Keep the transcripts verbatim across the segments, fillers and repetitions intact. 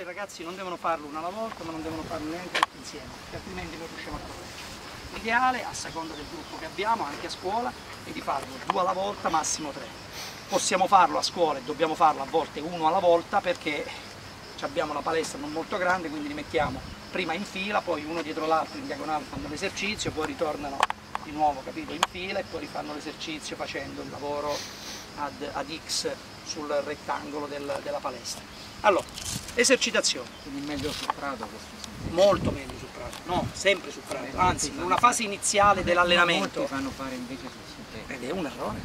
ragazzi non devono farlo una alla volta, ma non devono farlo neanche tutti insieme, perché altrimenti non riusciamo a correggere. L'ideale, a seconda del gruppo che abbiamo, anche a scuola, è di farlo due alla volta, massimo tre. Possiamo farlo a scuola e dobbiamo farlo a volte uno alla volta perché abbiamo la palestra non molto grande, quindi li mettiamo prima in fila, poi uno dietro l'altro in diagonale fanno l'esercizio, poi ritornano di nuovo, capito, in fila e poi rifanno l'esercizio facendo il lavoro ad, ad X sul rettangolo del, della palestra. Allora, esercitazione. Quindi meglio sul prato questo? Molto meglio sul prato, no, sempre sul prato, anzi in una fase iniziale dell'allenamento. Molti fanno fare invece sul sintetico. Ed è un errore.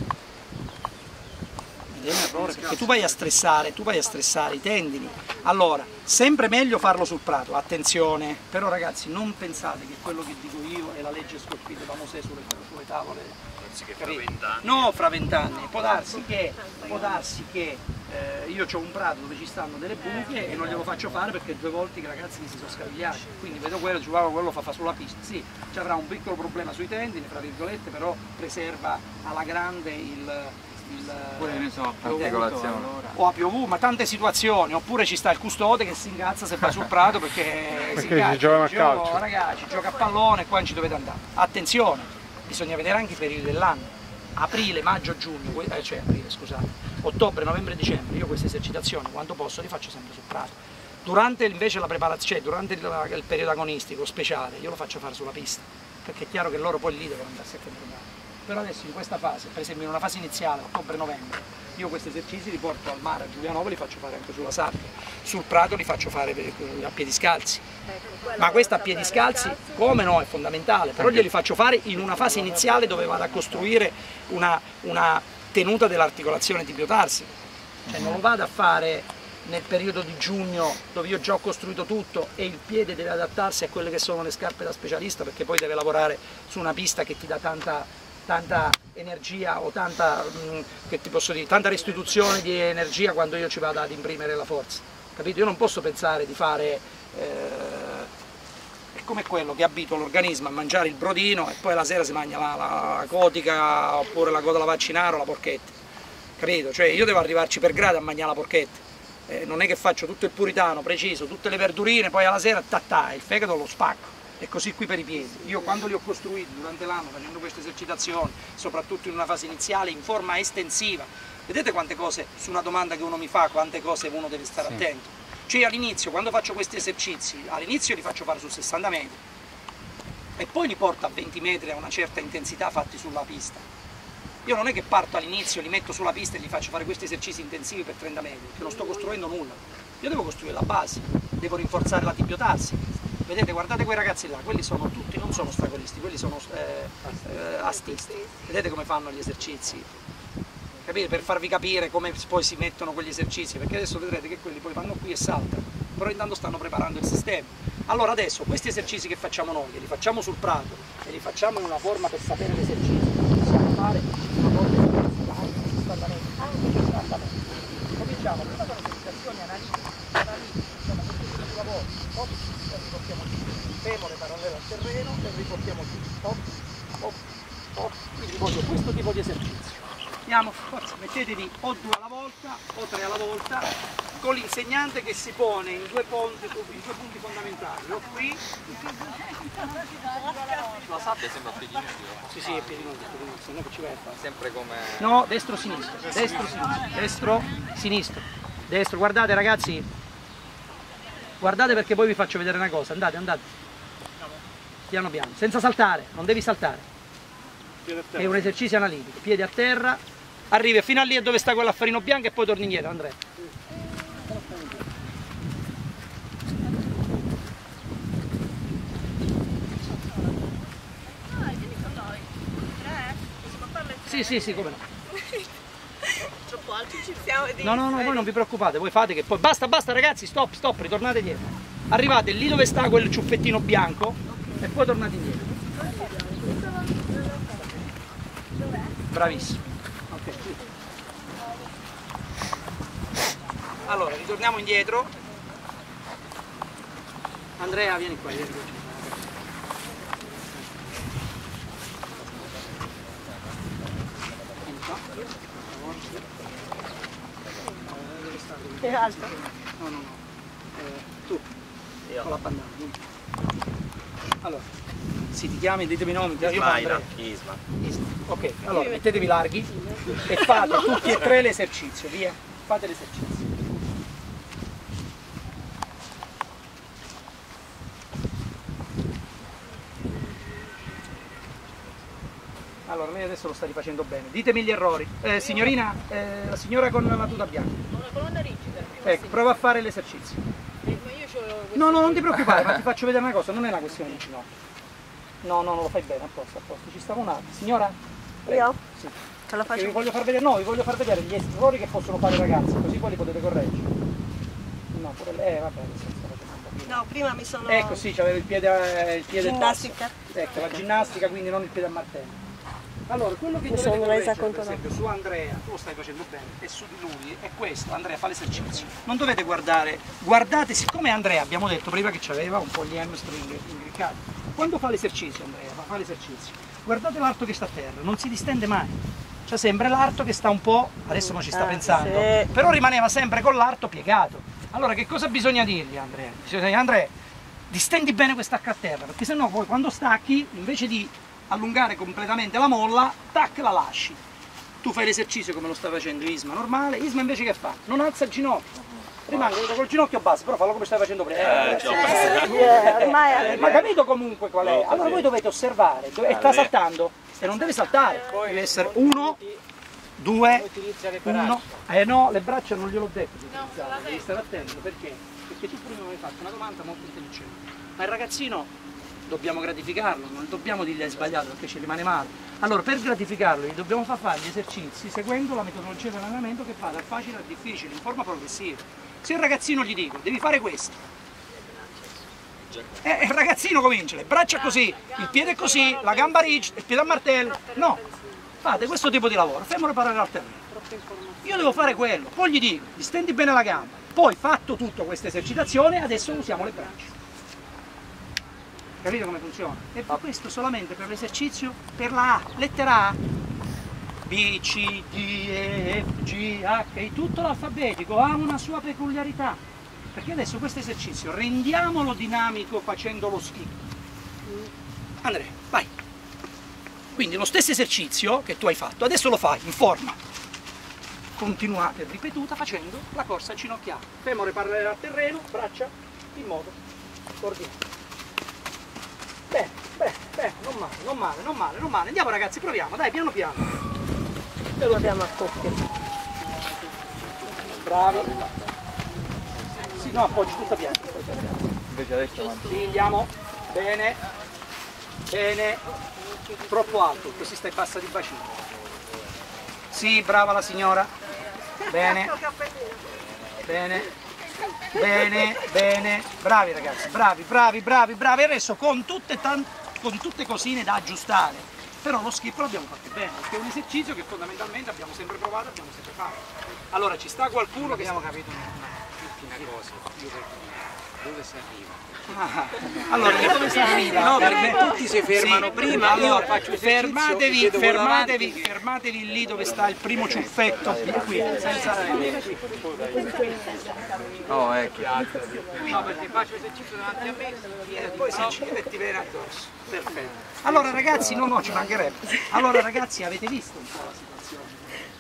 Ed è un errore perché tu vai a stressare, tu vai a stressare i tendini. Allora, sempre meglio farlo sul prato, attenzione, però ragazzi non pensate che quello che dico io è la legge scolpita da Mosè sulle, sulle tavole. Che fra vent'anni. No, fra vent'anni, può darsi che, può darsi che eh, io ho un prato dove ci stanno delle buche e non glielo faccio fare perché due volte i ragazzi mi si sono scavigliati, quindi vedo quello, giocavo quello fa, fa sulla pista, sì, ci avrà un piccolo problema sui tendini, fra virgolette, però preserva alla grande il... Oppure ne so, articolazione o a piovuto, ma tante situazioni, oppure ci sta il custode che si ingazza se va sul prato perché, perché si ingazza, si gioca a gio calcio. Ragazzi, gioca a pallone, qua non ci dovete andare. Attenzione, bisogna vedere anche i periodi dell'anno. Aprile, maggio, giugno, eh, cioè aprile, scusate, ottobre, novembre, dicembre, io queste esercitazioni quando posso li faccio sempre sul prato. Durante invece la preparazione, cioè durante il, il periodo agonistico speciale, io lo faccio fare sulla pista, perché è chiaro che loro poi lì devono andarsi a controllare. Però adesso in questa fase, per esempio in una fase iniziale, ottobre-novembre, io questi esercizi li porto al mare, a Giulianovo li faccio fare anche sulla sabbia, sul prato li faccio fare a piedi scalzi. Ma questo a piedi scalzi, come no, è fondamentale, però glieli faccio fare in una fase iniziale dove vado a costruire una, una tenuta dell'articolazione tibiotarsica. Cioè non lo vado a fare nel periodo di giugno dove io già ho costruito tutto e il piede deve adattarsi a quelle che sono le scarpe da specialista perché poi deve lavorare su una pista che ti dà tanta tanta energia o tanta, mh, che ti posso dire, tanta restituzione di energia quando io ci vado ad imprimere la forza, capito? Io non posso pensare di fare, eh, è come quello che abitua l'organismo a mangiare il brodino e poi la sera si mangia la, la, la cotica oppure la coda alla vaccinaro o la porchetta, capito? Cioè io devo arrivarci per grado a mangiare la porchetta, eh, non è che faccio tutto il puritano, preciso, tutte le verdurine, poi alla sera tattà, il fegato lo spacco. E così qui per i piedi. Io quando li ho costruiti durante l'anno facendo queste esercitazioni, soprattutto in una fase iniziale, in forma estensiva, vedete quante cose, su una domanda che uno mi fa, quante cose uno deve stare sì. attento. Cioè all'inizio, quando faccio questi esercizi, all'inizio li faccio fare su sessanta metri e poi li porto a venti metri a una certa intensità fatti sulla pista. Io non è che parto all'inizio, li metto sulla pista e gli faccio fare questi esercizi intensivi per trenta metri, che non sto costruendo nulla. Io devo costruire la base, devo rinforzare la tibiotarsica. Vedete, guardate quei ragazzi là, quelli sono tutti, non sono ostacolisti, quelli sono eh, eh, astisti. Vedete come fanno gli esercizi? Capite? Per farvi capire come poi si mettono quegli esercizi, perché adesso vedrete che quelli poi vanno qui e saltano, però intanto stanno preparando il sistema. Allora adesso questi esercizi che facciamo noi, li facciamo sul prato e li facciamo in una forma per sapere l'esercizio, possiamo fare una forma di standamento. Cominciamo, prima sono esercitazioni analitiche, analitiche, diciamo questo lavoro, hop, e riportiamo qui, femore parallelo al terreno e riportiamo qui, hop, hop, hop, quindi voglio questo tipo di esercizio. Andiamo, forza, mettetevi o due alla volta o tre alla volta, con l'insegnante che si pone in due, ponti, in due punti fondamentali, o qui, La sabbia sembra piedino. sì sì è piedino, non è che ci vai a fare. Sempre come... No, destro-sinistro, destro-sinistro, destro-sinistro, destro, guardate ragazzi, guardate perché poi vi faccio vedere una cosa, andate, andate, piano piano, senza saltare, non devi saltare, è un esercizio analitico, piedi a terra, arrivi fino a lì dove sta quell'affarino bianco e poi torni indietro, Andrea. Sì, sì, sì, come no. Troppo alto ci siamo. No, no, no, voi non vi preoccupate, voi fate che poi... Basta, basta ragazzi, stop, stop, ritornate dietro. Arrivate lì dove sta quel ciuffettino bianco e poi tornate indietro. Bravissimo. Ok. Allora, ritorniamo indietro. Andrea, vieni qua, vieni qua. Che alto? No, no, no. Eh, Tu? Io. Con la bandana. Allora, sì, ti chiami, ditemi i nomi. Io Isma, faccio Andrea. Isma. Isma. Ok, allora mettetevi larghi e fate tutti e tre l'esercizio, via. Fate l'esercizio. Allora, lei adesso lo sta rifacendo bene. Ditemi gli errori. Eh, signorina, eh, la signora con la tuta bianca. Ho una colonna rigida. Ecco, prova a fare l'esercizio. Eh, ma io c'ho questo- No, no, non ti preoccupare, ma ti faccio vedere una cosa, non è una questione di ginocchio. No, no, non lo fai bene, a posto, a posto. Ci stavo un attimo. Signora? Prego. Io? Sì. Ce la Perché faccio? vi voglio far vedere, no, vi voglio far vedere gli errori che possono fare i ragazzi, così poi li potete correggere. No, pure lei, eh, vabbè, adesso stavo facendo un po'. No, prima mi sono... Ecco, sì, c'aveva il piede, eh, il piede Ginnastica. basso. Ecco, la ginnastica, quindi non il piede a martello. Allora, quello che Mi dovete sono resa correggere, conto, per no. esempio, su Andrea, tu lo stai facendo bene, e su di lui, è questo, Andrea fa l'esercizio. Non dovete guardare, guardate, siccome Andrea, abbiamo detto prima che c'aveva un po' gli hamstring imbriccati, quando fa l'esercizio, Andrea, fa, fa l'esercizio, guardate l'arto che sta a terra, non si distende mai. Cioè sembra l'arto che sta un po', adesso non ci sta Ah, pensando, sì. però rimaneva sempre con l'arto piegato. Allora che cosa bisogna dirgli, Andrea? Bisogna dire, Andrea, distendi bene quest'acca a terra, perché sennò poi quando stacchi, invece di allungare completamente la molla, tac, la lasci. Tu fai l'esercizio come lo sta facendo Isma, normale. Isma invece che fa? Non alza il ginocchio, rimane col ginocchio basso, però fallo come stai facendo prima. Eh, Yeah, ormai eh, ma capito comunque qual è? Allora voi dovete osservare, dove- e sta saltando, e non deve saltare, deve essere uno, due, uno. Eh no, le braccia non gliel'ho detto di utilizzare, devi stare attento, perché? Perché tu prima mi hai fatto una domanda molto intelligente, ma il ragazzino dobbiamo gratificarlo, non dobbiamo dirgli hai sbagliato perché ci rimane male. Allora per gratificarlo gli dobbiamo far fare gli esercizi seguendo la metodologia di allenamento che va dal facile al difficile, in forma progressiva. Se il ragazzino gli dico devi fare questo, eh, il ragazzino comincia, le braccia così, il piede così, la gamba rigida, il piede a martello, no, fate questo tipo di lavoro, femore parallelo al terreno. Io devo fare quello, poi gli dico, distendi bene la gamba, poi fatto tutta questa esercitazione, adesso usiamo le braccia. Capito come funziona? E fa questo solamente per l'esercizio, per la A, lettera A. B, C, D, E, F, G, H, I, tutto l'alfabetico ha una sua peculiarità. Perché adesso questo esercizio rendiamolo dinamico facendo lo schifo. Andrea, vai. Quindi lo stesso esercizio che tu hai fatto, adesso lo fai in forma continuata e ripetuta facendo la corsa ginocchiale. Femore parallelo al terreno, braccia in modo ordinario. Bene, bene, bene, non male, non male, non male, non male. Andiamo ragazzi, proviamo, dai, piano piano. lo abbiamo a coppia. Bravi. Sì, no, appoggi tutta piano. Invece adesso avanti. Sì, andiamo. Bene. Bene. Troppo alto, così stai bassa di bacino. Sì, brava la signora. Bene. Bene. Bene, bene, bravi ragazzi, bravi, bravi, bravi, bravi. Adesso con tutte, con tutte cosine da aggiustare, però lo skip l'abbiamo fatto bene, perché è un esercizio che fondamentalmente abbiamo sempre provato, abbiamo sempre fatto. Allora ci sta qualcuno che... Abbiamo capito una cosa, dove si arriva? Ah, allora, dove si arriva? No, Per perché me- tutti si fermano Sì, prima, allora, io faccio esercizio, fermatevi, chiedo quello fermatevi, avanti. fermatevi lì dove sta il primo ciuffetto, qui, senza... Oh, ecco. No, perché faccio esercizio davanti a me e poi si gira e ti viene addosso. Perfetto. Allora ragazzi, no, no, ci mancherebbe. Allora ragazzi, avete visto un po' la situazione?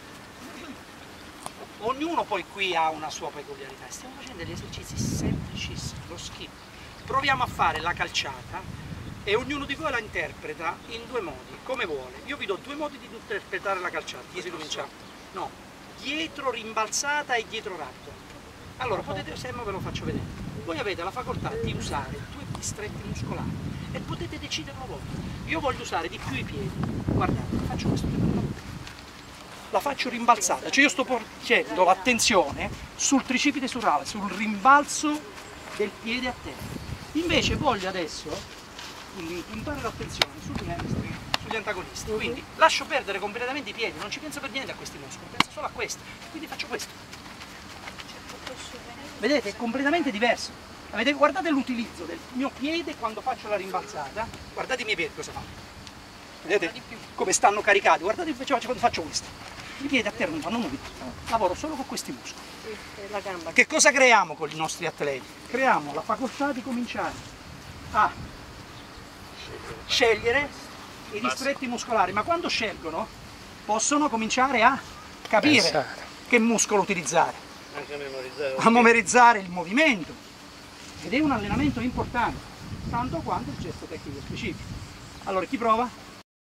Ognuno poi qui ha una sua peculiarità. Stiamo facendo degli esercizi semplicissimi, lo skip. Proviamo a fare la calciata e ognuno di voi la interpreta in due modi, come vuole. Io vi do due modi di interpretare la calciata. Chi si comincia? No, dietro rimbalzata e dietro ratto. Allora, potete, se no ve lo faccio vedere. Voi avete la facoltà di usare due distretti muscolari e potete deciderlo voi. Io voglio usare di più i piedi. Guardate, faccio questo. La faccio rimbalzata, cioè io sto portando l'attenzione sul tricipite surale, sul rimbalzo del piede a terra. Invece voglio adesso puntare l'attenzione sugli hamstring, sugli antagonisti. Quindi lascio perdere completamente i piedi, non ci penso per niente a questi muscoli, penso solo a questo. Quindi faccio questo. Vedete, è completamente diverso. Avete, guardate l'utilizzo del mio piede quando faccio la rimbalzata. Guardate i miei piedi cosa fanno. Vedete come stanno caricati. Guardate invece quando faccio questo. I piedi a terra non fanno nulla, lavoro solo con questi muscoli. Sì, e la gamba. Che cosa creiamo con i nostri atleti? Creiamo la facoltà di cominciare a scegliere i distretti muscolari, ma quando scelgono possono cominciare a capire Pensare. che muscolo utilizzare, Anche memorizzare. a memorizzare il movimento, ed è un allenamento importante, tanto quanto il gesto tecnico specifico. Allora chi prova?